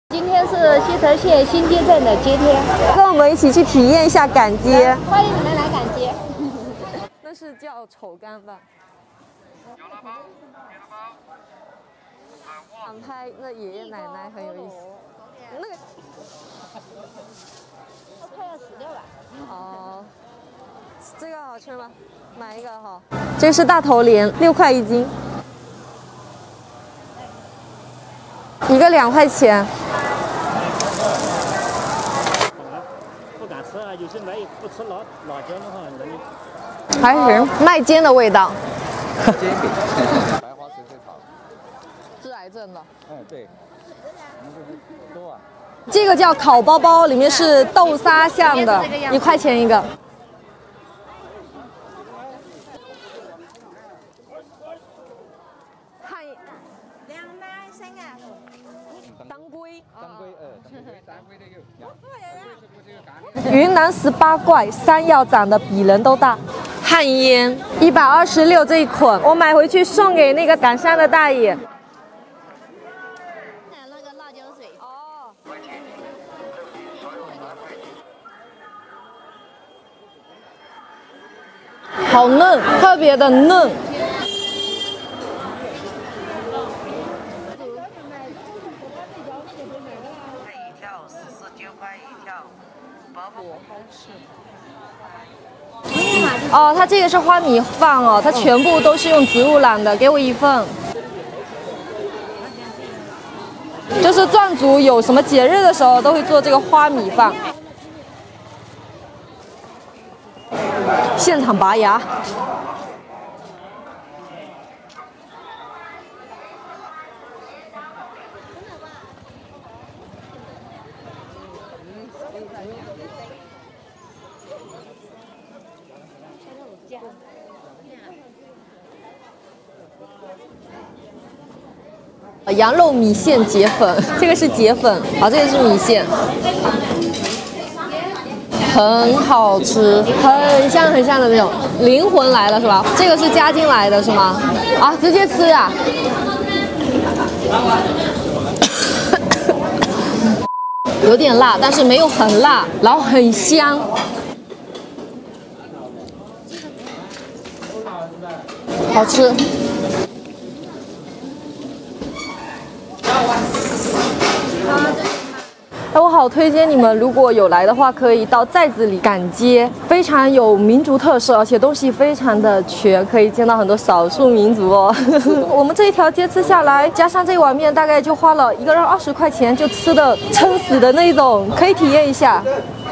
今天是西城县新街镇的街天， 跟我们一起去体验一下赶街。 欢迎你们来赶街。 那是叫丑干吧？想拍那爷爷奶奶很有意思。那个， 我快要16了。 哦，这个好吃吗？买一个哈。这是大头鲢，6块1斤，一个2块钱。 不敢吃啊，有些来不吃辣椒的话，人还行，麦煎的味道。 煎饼，白花水水炒。 治癌症的。 嗯，对。我们这是多啊。 这个叫烤包包，里面是豆沙馅的，1块钱一个。汉 2买3个。 当归。 当归的有。 云南18怪，山药长得比人都大。旱烟126这一捆，我买回去送给那个赶山的大爷。 那个辣椒水。 哦。好嫩，特别的嫩。 一条49块一条，包不好吃。 哦，它这个是花米饭哦，它全部都是用植物染的，给我1份。就是壮族有什么节日的时候都会做这个花米饭。现场拔牙。羊肉米线结粉，这个是结粉，好，这个是米线，很好吃，很香很香的那种，灵魂来了是吧？这个是加进来的是吗？啊，直接吃啊！有点辣，但是没有很辣，然后很香。好吃。哎，我好推荐你们，如果有来的话，可以到寨子里赶街，非常有民族特色，而且东西非常的全，可以见到很多少数民族哦。我们这一条街吃下来，加上这碗面，大概就花了1个人20块钱，就吃的撑死的那种，可以体验一下。